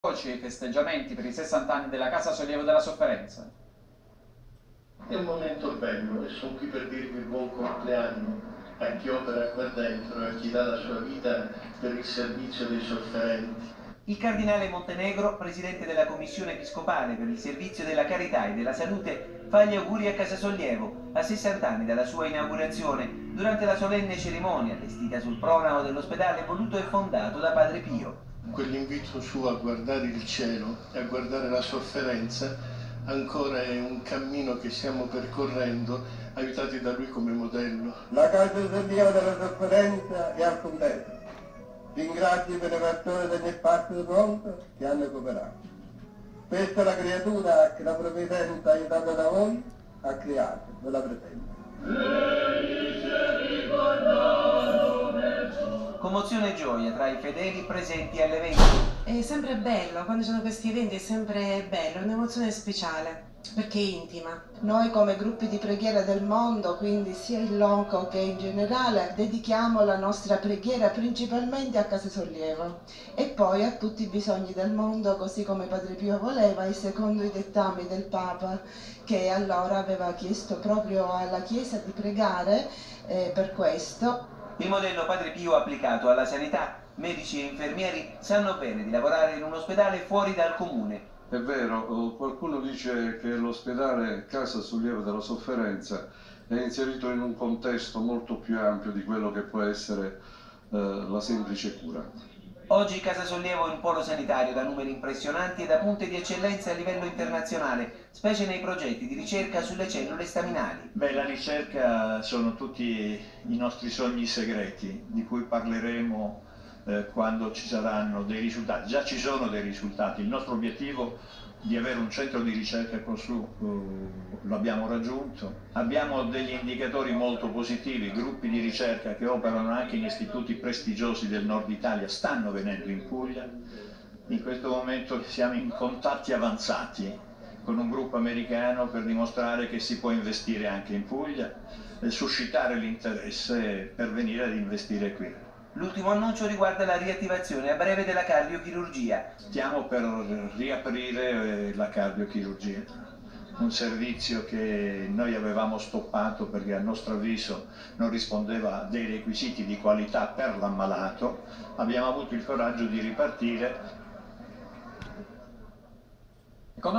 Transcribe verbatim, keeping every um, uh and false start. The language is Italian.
Oggi i festeggiamenti per i sessanta anni della Casa Sollievo della Sofferenza. È un momento bello e sono qui per dirvi buon compleanno a chi opera qua dentro e a chi dà la sua vita per il servizio dei sofferenti. Il cardinale Montenegro, presidente della Commissione Episcopale per il Servizio della Carità e della Salute, fa gli auguri a Casa Sollievo, a sessanta anni dalla sua inaugurazione, durante la solenne cerimonia allestita sul pronao dell'ospedale voluto e fondato da Padre Pio. Quell'invito suo a guardare il cielo e a guardare la sofferenza ancora è un cammino che stiamo percorrendo, aiutati da lui come modello. La Casa Sollievo della Sofferenza è al completo. Ringrazio i benefattori di ogni parte del mondo che hanno cooperato. Questa è la creatura che la provvidenza aiutata da voi ha creato, ve la presento. Commozione e gioia tra i fedeli presenti all'evento. È sempre bello, quando ci sono questi eventi è sempre bello, è un'emozione speciale, perché è intima. Noi come gruppi di preghiera del mondo, quindi sia in loco che in generale, dedichiamo la nostra preghiera principalmente a Casa Sollievo e poi a tutti i bisogni del mondo, così come Padre Pio voleva e secondo i dettami del Papa, che allora aveva chiesto proprio alla Chiesa di pregare eh, per questo. Il modello Padre Pio applicato alla sanità. Medici e infermieri sanno bene di lavorare in un ospedale fuori dal comune. È vero, qualcuno dice che l'ospedale Casa Sollievo della Sofferenza è inserito in un contesto molto più ampio di quello che può essere eh, la semplice cura. Oggi Casa Sollievo è un polo sanitario da numeri impressionanti e da punte di eccellenza a livello internazionale, specie nei progetti di ricerca sulle cellule staminali. Beh, la ricerca sono tutti i nostri sogni segreti, di cui parleremo eh, quando ci saranno dei risultati. Già ci sono dei risultati. Il nostro obiettivo di avere un centro di ricerca qua su uh, lo abbiamo raggiunto. Abbiamo degli indicatori molto positivi, gruppi di ricerca che operano anche in istituti prestigiosi del nord Italia stanno venendo in Puglia. In questo momento siamo in contatti avanzati con un gruppo americano per dimostrare che si può investire anche in Puglia e suscitare l'interesse per venire ad investire qui. L'ultimo annuncio riguarda la riattivazione a breve della cardiochirurgia. Stiamo per riaprire la cardiochirurgia, un servizio che noi avevamo stoppato perché a nostro avviso non rispondeva a dei requisiti di qualità per l'ammalato. Abbiamo avuto il coraggio di ripartire